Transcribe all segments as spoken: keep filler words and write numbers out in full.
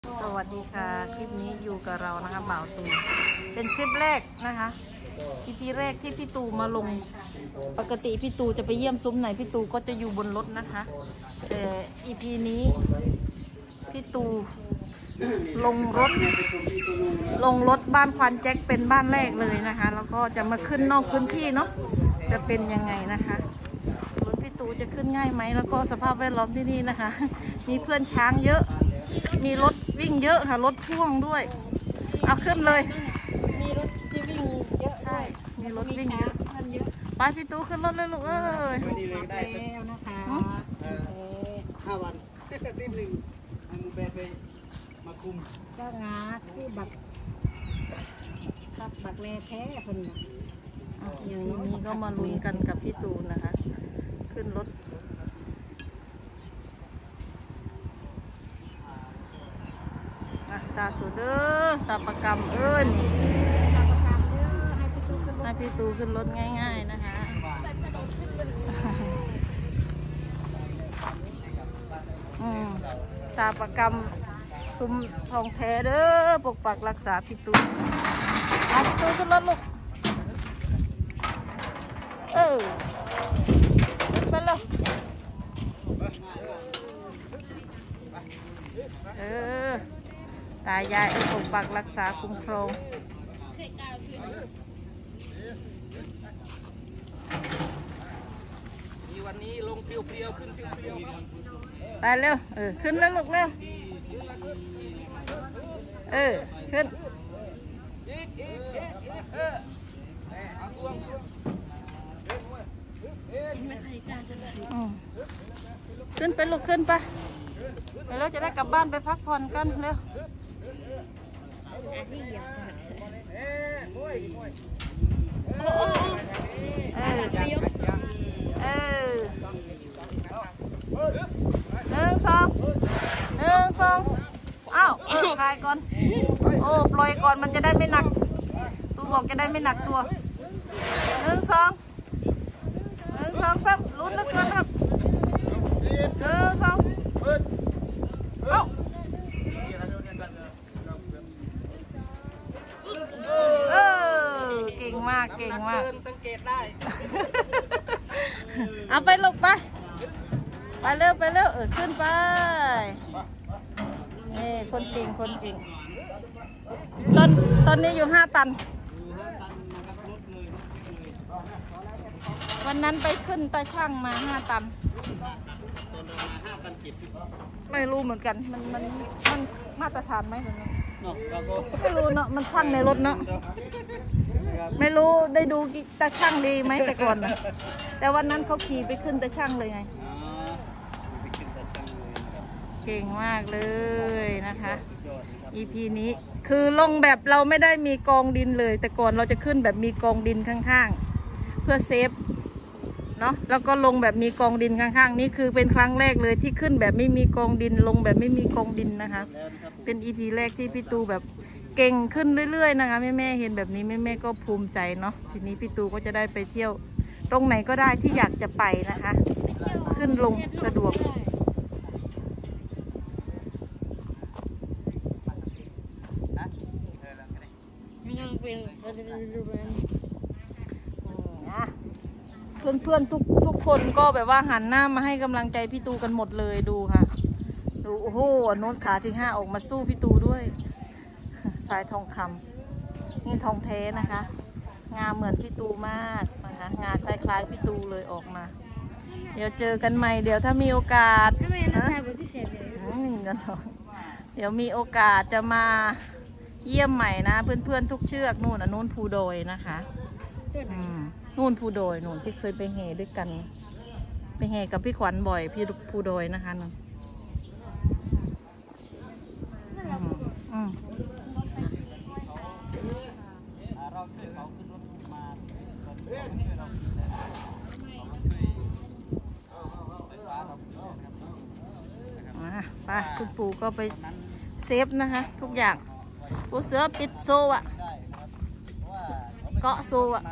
สวัสดีค่ะคลิปนี้อยู่กับเรานะคะบ่าวตูเป็นคลิปแรกนะคะอีพีแรกที่พี่ตูมาลงปกติพี่ตูจะไปเยี่ยมซุ้มไหนพี่ตูก็จะอยู่บนรถนะคะแต่อีพีนี้พี่ตูลงรถลงรถบ้านควันแจ็คเป็นบ้านแรกเลยนะคะแล้วก็จะมาขึ้นนอกพื้นที่เนาะจะเป็นยังไงนะคะรถพี่ตูจะขึ้นง่ายไหมแล้วก็สภาพแวดล้อมที่นี่นะคะมีเพื่อนช้างเยอะมีรถวิ่งเยอะค่ะรถพ่วงด้วยเอาขึ้นเลยมีรถที่วิ่งเยอะใช่มีรถวิ่งเยอะไปพี่ตูขึ้นรถเลยลูกเอ้ยได้แล้วนะคะห้าวันที่หนึ่งอันมูเบนไปมาคุมก็งาที่บักครับบักแร่แท้คนนี้อย่างนี้ก็มาลุ้นกันกับพี่ตูนนะคะขึ้นรถสาธุเด้อตาประกำเอิญให้พี่ตูขึ้นรถง่ายๆนะคะอืมตาประกำซุ้มทองแท้เด้อปกปักรักษาพี่ตูให้พี่ตูขึ้นรถลูกเออไปเลยเออตายายปกปักรักษาคุ้มครองมีวันนี้ลงเปรี้ยวๆขึ้นเปรี้ยวไปเร็วเออขึ้นแล้วลูกเร็วเออขึ้นขึ้นไปลูกขึ้นไปไปแล้วจะได้กลับบ้านไปพักผ่อนกันเร็วเออเออหนึ่งสองหนึ่งสองอ้าวเออคลายก่อนโอ้ปล่อยก่อนมันจะได้ไม่หนักตูบอกจะได้ไม่หนักตัวหนึ่งสองหนึ่งสองสามลุ้นเหลือเกินครับหนึ่งสองเอ้าเออเก่งมากเก่งมากสังเกตได้เอาไปลูกไปไปเร็วไปเร็วเออขึ้นไปนี่คนเก่งคนเก่งตอนตอนนี้อยู่ห้าตันวันนั้นไปขึ้นตาช่างมาห้าตันไม่รู้เหมือนกันมันมันมันมาตรฐานไหมแบบนี้ไม่รู้เนาะมันช่างในรถเนาะไม่รู้ได้ดูตาช่างดีไหมแต่ก่อนนะแต่วันนั้นเขาขี่ไปขึ้นตาช่างเลยไงเก่งมากเลยนะคะ อี พี นี้คือลงแบบเราไม่ได้มีกองดินเลยแต่ก่อนเราจะขึ้นแบบมีกองดินข้างๆเพื่อเซฟเนาะแล้วก็ลงแบบมีกองดินข้างๆนี่คือเป็นครั้งแรกเลยที่ขึ้นแบบไม่มีกองดินลงแบบไม่มีกองดินนะคะเป็น อี พี แรกที่พี่ตูแบบเก่งขึ้นเรื่อยๆนะคะแม่แม่เห็นแบบนี้แม่แม่ก็ภูมิใจเนาะทีนี้พี่ตูก็จะได้ไปเที่ยวตรงไหนก็ได้ที่อยากจะไปนะคะขึ้นลงสะดวกเพื่อนเพื่อนทุกทุกคนก็แบบว่าหันหน้ามาให้กำลังใจพี่ตูกันหมดเลยดูค่ะดูโอ้โหโน้นขาที่ห้าออกมาสู้พี่ตูด้วยสายทองคำนี่ทองแท้นะคะ งาเหมือนพี่ตูมากนะคะงาคล้ายๆพี่ตูเลยออกมาเดี๋ยวเจอกันใหม่เดี๋ยวถ้ามีโอกาสนะเดี๋ยวมีโอกาสจะมาเยี่ยมใหม่นะเพื่อนๆทุกเชือกนู่นน่ะนู่นภูโดยนะคะนู่นภูโดยนู่นที่เคยไปแห่ด้วยกันไปแห่กับพี่ขวัญบ่อยพี่ภูโดยนะคะนั่นอืมไปคุณปู่ก็ไปเซฟนะคะทุกอย่างปูเสือปิดโซ่อะเกาะโซ่อะ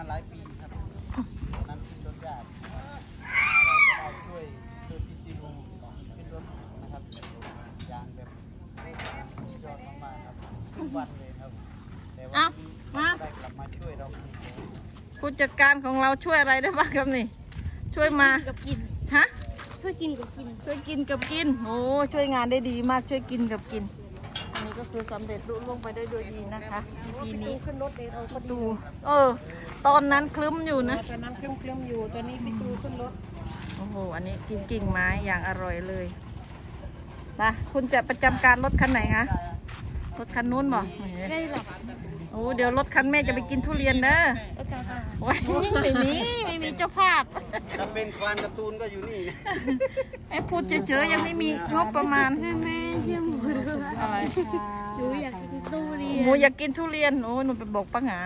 วันเลยครับแต่ว่าเอามาได้กลับมาช่วยเราผู้จัดการของเราช่วยอะไรได้บ้างครับนี่ ช่วยมากับกินฮะช่วยกินกับกินช่วยกินกับกินโอ้ช่วยงานได้ดีมากช่วยกินกับกิน อันนี้ก็คือสำเร็จรุ่ล่วงไปได้โดยดีนะคะ อี พี นี้ขึ้นรถเองเอาพอพี่ดีตูเออ ตอนนั้นคลึ้มอยู่นะตอนนั้นเคลิ้มๆอยู่ตอนนี้พี่ตูขึ้นรถโอ้โห อันนี้กินกิ่งไม้อย่างอร่อยเลยมาคุณจะประจำการรถคันไหนคะ รถคันนู้นบ่ได้หรอกโอ้เดี๋ยวรถคันแม่จะไปกินทุเรียนเด้อแล้วกันค่ะโอ้ยไม่มีไม่มีเจ้าภาพถ้าเป็นควานการ์ตูนก็อยู่นี่ไอ้พูดเฉยๆยังไม่มีงบประมาณแม่แม่เยี่ยมหมูด้วยอะไรหนูอยากกินตู้เรียนหมูอยากกินทุเรียน โอ้หนูไปบอกป้าหงา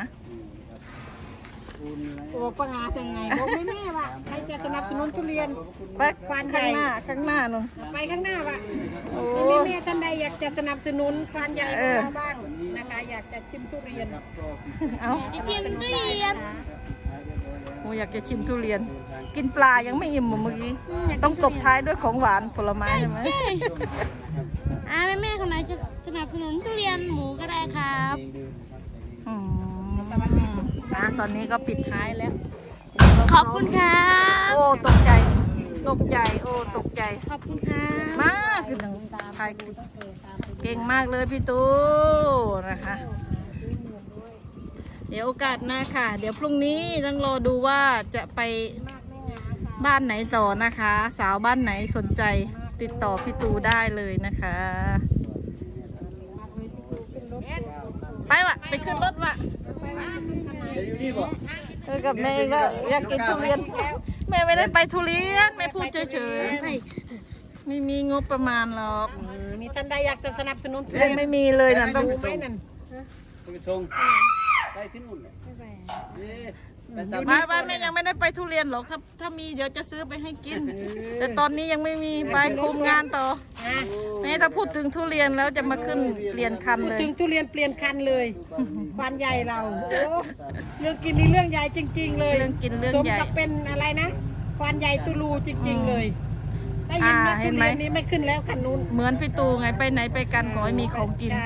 โอ้ปัญหายังไงบอกแม่แม่ว่าใครจะสนับสนุนทุเรียนไปข้างหน้าข้างหน้าหนูไปข้างหน้าว่ะโอ้แม่แม่ท่านใดอยากจะสนับสนุนควานใหญ่ของเราบ้างนะคะอยากจะชิมทุเรียนเอาจะกินตู้เรียนหมูอยากจะชิมทุเรียน กินปลายังไม่อิ่มเหมือนเมื่อกี้ ต้องตบท้ายด้วยของหวานผลไม้ใช่ไหมใช่อ่าแม่แม่คนไหนจะสนับสนุนตู้เรียนหมูก็ได้ครับอืมอ่ะตอนนี้ก็ปิดท้ายแล้วขอบคุณครับโอ้ตกใจ ตกใจ โอ้ตกใจขอบคุณครับมากคือหนังไทยเก่งมากเลยพี่ตูนะคะ เดี๋ยวโอกาสหน้าค่ะ เดี๋ยวพรุ่งนี้ต้องรอดูว่าจะไปบ้านไหนต่อนะคะ สาวบ้านไหนสนใจติดต่อพี่ตูได้เลยนะคะ ไปวะไปขึ้นรถวะจะอยู่นี่บ่เออกับแม่เองก็อยากกินทุเรียน แม่ไม่ได้ไปทุเรียนแม่พูดเฉยๆไม่มีงบประมาณหรอกมีท่านใดอยากจะสนับสนุนทุยัเรียงนไม่มีเลยนะต้องรู้ไหมนั่นไปชงไปที่นู่นเลยไปตามไปไปแม่ยังไม่ได้ไปทุเรียนหรอกถ้าถ้ามีเดี๋ยวจะซื้อไปให้กิน แต่ตอนนี้ยังไม่มีไปคุมงานต่อแม่ถ้าพูดถึงทุเรียนแล้วจะมาขึ้นเปลี่ยนคันเลยถึงทุเรียนเปลี่ยนคันเลยควานใหญ่เราโอ้เรื่องกินนี่เรื่องใหญ่จริง ๆ เลยเรื่องกินเรื่องใหญ่สมกับเป็นอะไรนะควานใหญ่ตุลูจริง ๆ เลยได้ยินอ่าว่าเห็ทุนไหมเรียนนี้ไม่ขึ้นแล้วคันนู้นเหมือนพี่ตูไงไปไหนไปกันขอให้มีของกินใช่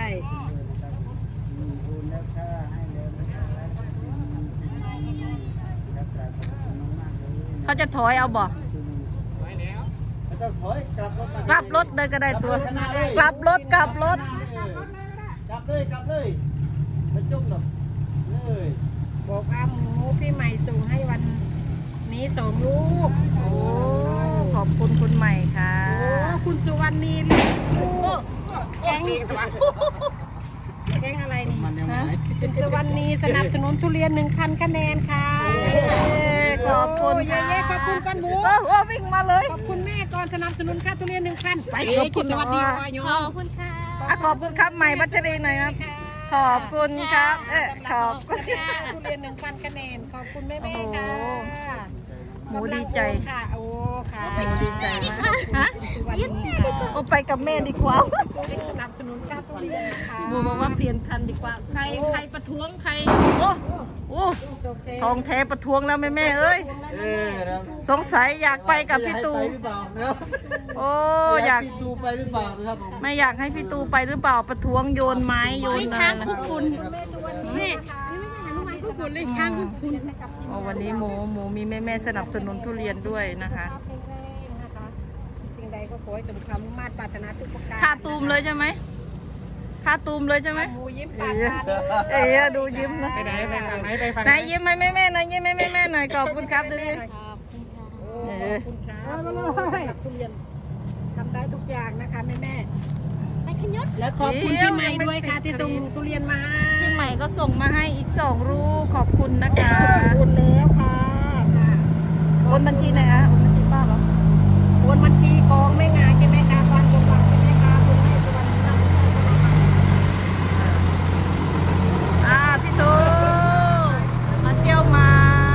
เขาจะถอยเอาบ่ไม่ต้องถอยกลับรถมากลับรถเลยก็ได้ตัว กลับรถกลับรถกลับเลยกลับเลยไม่จุ่มหรอกเลยบอกว่าหมูพี่ใหม่ส่งให้วันนี้สองลูกโอ้ขอบคุณคุณใหม่ค่ะโอ้คุณสุวรรณีลูกแกงแกงอะไรนี่มันยังไงคุณสุวรรณีสนับสนุนทุเรียนหนึ่งพันคะแนนค่ะขอบคุณโอ้ยค่ะเย้ๆขอบคุณก่อนหมูเออเออวิ่งมาเลยขอบคุณแม่ก่อนสนับสนุนค่าทุเรียนหนึ่งพันไปขอบคุณสวัสดีค่ะวายโยขอบคุณค่ะอ่ะขอบคุณครับใหม่พัชรีหน่อยครับ ขอบคุณครับ เอ๊ะขอบคุณค่ะทุเรียนหนึ่งพันคะแนนขอบคุณแม่แม่ๆค่ะหมูดีใจค่ะโอ้ค่ะหมูดีใจมากฮะสุวรรณีค่ะโอ้ไปกับแม่ดีกว่าสนับสนุนค่าทุเรียนนะคะหมูบอกว่าเปลี่ยนคันดีกว่า ใครใครประท้วงใคร โอ้โอ้ทองแท้ประท้วงแล้วแม่แม่เอ้ยเออครับสงสัยอยากไปกับพี่ตูไปหรือเปล่านะครับโอ้อยากพี่ตูไปหรือเปล่านะครับผมไม่อยากให้พี่ตูไปหรือเปล่าประท้วงโยนไม้โยนให้อะช้างไรคุกคุณแม่ลูกไม้คุกคุณเลยช้างคุกคุณโอ้วันนี้หมูหมูมีแม่แม่สนับสนุนทุเรียนด้วยนะคะสิ่งใดก็ขอให้สมความมุ่งมั่นปรารถนาทุกประการท่าตูมเลยใช่ไหมท่าตูมเลยใช่ไหมหมูยิ้มปากตาดีเอ๋ดูยิ้มนะไปไหนไปฝั่งไหนไปฝั่งไหนยิ้มไหมแม่แม่หน่อยยิ้มไหมแม่แม่หน่อยขอบคุณครับดูสิขอบคุณครับสำหรับทุเรียนทำได้ทุกอย่างนะคะแม่แม่ไปขยศๆแล้วขอบคุณพี่ใหม่ด้วยค่ะที่ส่งทุเรียนมาพี่ใหม่ก็ส่งมาให้อีกสองรูปขอบคุณนะคะขอบคุณแล้วค่ะค่ะโอนบัญชีไหนคะโอนบัญชีป้าเหรอโอนบัญชีกองไม่งานใช่ไหมคะฟันกำลังใช่ไหมคะคุณแม่สุวรรณนำอ่าพี่ตูมาเที่ยวไม้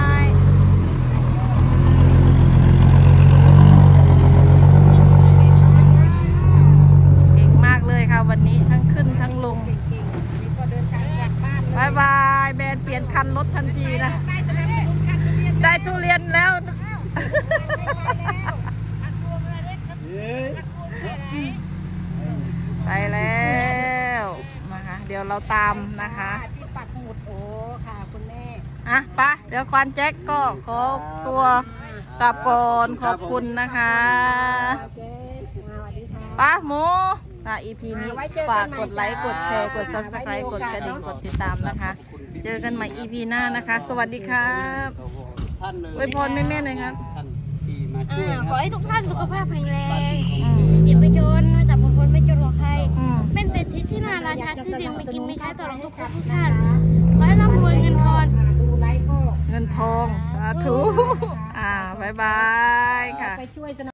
เก่งมากเลยค่ะวันนี้ทั้งขึ้นทั้งลงเก่งๆนี่ก็เดินทางกลับบ้านเลยบายบายแบรนด์เปลี่ยนคันรถทันทีนะได้สนับสนุนค่าทุเรียนได้ทุเรียนแล้วเย้ยวเราตามนะคะที่ปักหมุดโอ้ค่ะคุณแม่อ่ะไปะเดี๋ยวควานแจ็คก็ขอตัวกลับก่อนขอบคุณนะคะเจ๊สวัสดีค่ะป้าหมูอ่ะ อี พี นี้ฝากกดไลค์กดแชร์กด ซับสไครบ์ กดกระดิ่งกดติดตามนะคะ เจอกันใหม่ อี พี หน้านะคะ สวัสดีครับท่านเลยอวยพรแม่ๆหน่อยครับท่านที่มาช่วยอ่านะขอให้ทุกท่านสุขภาพแข็งแรงอืมไม่เจ็บไม่จนไม่ตับบางคนไม่จนกว่าใครอืมเป็นเศรษฐีที่น่าราชาที่ดินไม่กินไม่ใช้ตลอดทุกคนทุกท่าน ขอให้ร่ำรวยเงินทองดูไลฟ์ก็เงินทอง สาธุ อ่า บ๊ายบายค่ะไปช่วยสนับ